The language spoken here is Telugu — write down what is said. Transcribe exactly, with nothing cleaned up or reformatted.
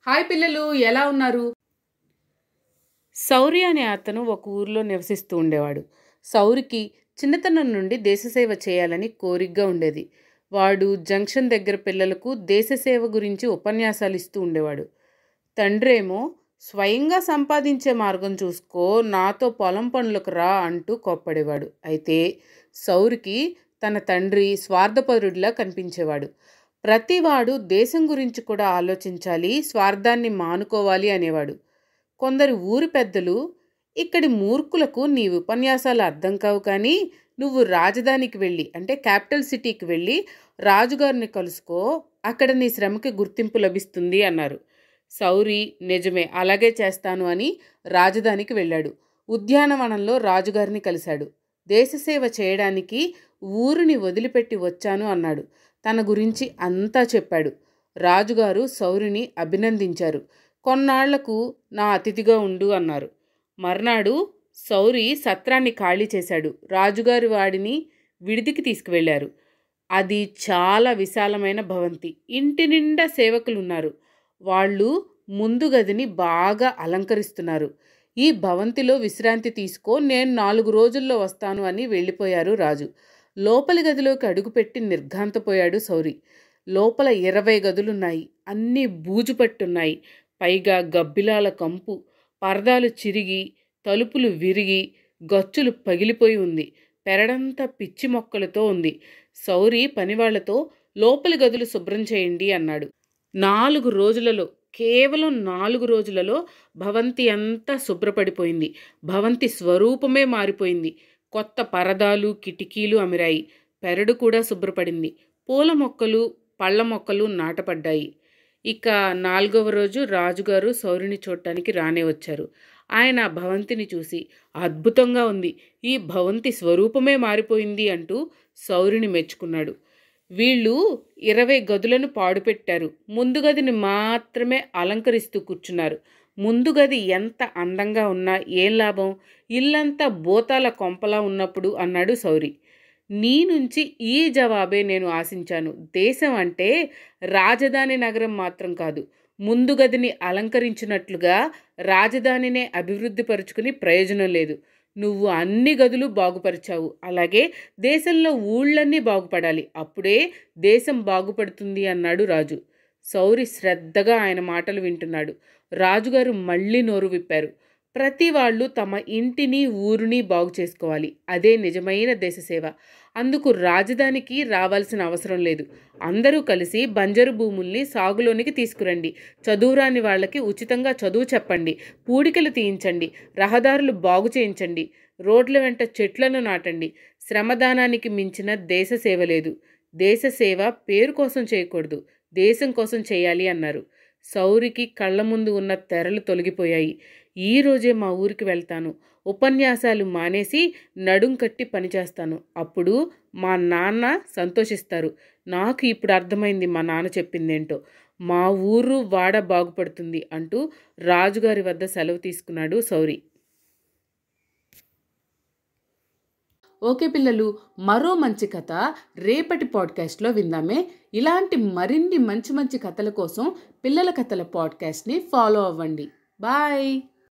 హాయ్ పిల్లలు, ఎలా ఉన్నారు? సౌరి అనే అతను ఒక ఊరిలో నివసిస్తూ ఉండేవాడు. సౌరికి చిన్నతనం నుండి దేశసేవ చేయాలని కోరికగా ఉండేది. వాడు జంక్షన్ దగ్గర పిల్లలకు దేశసేవ గురించి ఉపన్యాసాలు ఇస్తూ ఉండేవాడు. తండ్రేమో స్వయంగా సంపాదించే మార్గం చూసుకో, నాతో పొలం పనులకు రా అంటూ కోప్పడేవాడు. అయితే సౌరికి తన తండ్రి స్వార్థపరుడిలా కనిపించేవాడు. ప్రతివాడు దేశం గురించి కూడా ఆలోచించాలి, స్వార్థాన్ని మానుకోవాలి అనేవాడు. కొందరు ఊరి పెద్దలు, ఇక్కడి మూర్ఖులకు నీ ఉపన్యాసాలు అర్థం కావు, కానీ నువ్వు రాజధానికి వెళ్ళి అంటే క్యాపిటల్ సిటీకి వెళ్ళి రాజుగారిని కలుసుకో, అక్కడ నీ శ్రమకి గుర్తింపు లభిస్తుంది అన్నారు. సౌరి నిజమే, అలాగే చేస్తాను అని రాజధానికి వెళ్ళాడు. ఉద్యానవనంలో రాజుగారిని కలిశాడు. దేశసేవ చేయడానికి ఊరిని వదిలిపెట్టి వచ్చాను అన్నాడు. తన గురించి అంతా చెప్పాడు. రాజుగారు సౌరిని అభినందించారు. కొన్నాళ్లకు నా అతిథిగా ఉండు అన్నారు. మర్నాడు సౌరి సత్రాన్ని ఖాళీ చేశాడు. రాజుగారి వాడిని విడిదికి తీసుకువెళ్లారు. అది చాలా విశాలమైన భవంతి. ఇంటి నిండా సేవకులున్నారు. వాళ్ళు ముందు గదిని బాగా అలంకరిస్తున్నారు. ఈ భవంతిలో విశ్రాంతి తీసుకో, నేను నాలుగు రోజుల్లో వస్తాను అని వెళ్ళిపోయారు రాజు. లోపలి గదిలోకి అడుగుపెట్టి నిర్ఘాంతపోయాడు సౌరి. లోపల ఇరవై గదులున్నాయి. అన్నీ బూజు పట్టున్నాయి. పైగా గబ్బిలాల కంపు, పరదాలు చిరిగి, తలుపులు విరిగి, గచ్చులు పగిలిపోయి ఉంది. పెరడంతా పిచ్చి మొక్కలతో ఉంది. సౌరి పనివాళ్లతో లోపలి గదులు శుభ్రం చేయండి అన్నాడు. నాలుగు రోజులలో కేవలం నాలుగు రోజులలో భవంతి అంతా శుభ్రపడిపోయింది. భవంతి స్వరూపమే మారిపోయింది. కొత్త పరదాలు, కిటికీలు అమిరాయి. పెరడు కూడా శుభ్రపడింది. పూల మొక్కలు, పళ్ళ మొక్కలు నాటపడ్డాయి. ఇక నాలుగవ రోజు రాజుగారు సౌరిని చూడటానికి రానే వచ్చారు. ఆయన భవంతిని చూసి, అద్భుతంగా ఉంది, ఈ భవంతి స్వరూపమే మారిపోయింది అంటూ సౌరిని మెచ్చుకున్నాడు. వీళ్ళు ఇరవై గదులను పాడుపెట్టారు. ముందు గదిని మాత్రమే అలంకరిస్తూ కూర్చున్నారు. ముందు గది ఎంత అందంగా ఉన్నా ఏం లాభం, ఇల్లంతా బోతాల కొంపలా ఉన్నప్పుడు అన్నాడు సౌరి. నీ నుంచి ఈ జవాబే నేను ఆశించాను. దేశం అంటే రాజధాని నగరం మాత్రం కాదు. ముందు గదిని అలంకరించినట్లుగా రాజధానినే అభివృద్ధి పరుచుకుని ప్రయోజనం లేదు. నువ్వు అన్ని గదులు బాగుపరిచావు. అలాగే దేశంలో ఊళ్ళన్నీ బాగుపడాలి. అప్పుడే దేశం బాగుపడుతుంది అన్నాడు రాజు. సౌరి శ్రద్ధగా ఆయన మాటలు వింటున్నాడు. రాజుగారు మళ్ళీ నోరు విప్పారు. ప్రతి వాళ్ళు తమ ఇంటిని, ఊరిని బాగు చేసుకోవాలి. అదే నిజమైన దేశసేవ. అందుకు రాజధానికి రావాల్సిన అవసరం లేదు. అందరూ కలిసి బంజరు భూముల్ని సాగులోనికి తీసుకురండి. చదువురాని వాళ్ళకి ఉచితంగా చదువు చెప్పండి. పూడికలు తీయించండి. రహదారులు బాగు చేయించండి. రోడ్ల వెంట చెట్లను నాటండి. శ్రమదానానికి మించిన దేశసేవ లేదు. దేశసేవ పేరు కోసం చేయకూడదు, దేశం కోసం చేయాలి అన్నారు. సౌరికి కళ్ళ ముందు ఉన్న తెరలు తొలగిపోయాయి. ఈరోజే మా ఊరికి వెళ్తాను. ఉపన్యాసాలు మానేసి నడుం కట్టి పనిచేస్తాను. అప్పుడు మా నాన్న సంతోషిస్తారు. నాకు ఇప్పుడు అర్థమైంది మా నాన్న చెప్పిందేంటో. మా ఊరు వాడ బాగుపడుతుంది అంటూ రాజుగారి వద్ద సెలవు తీసుకున్నాడు సౌరి. ఓకే పిల్లలు, మరో మంచి కథ రేపటి పాడ్కాస్ట్లో విందామే. ఇలాంటి మరిన్ని మంచి మంచి కథల కోసం పిల్లల కథల పాడ్కాస్ట్ని ఫాలో అవ్వండి. బాయ్.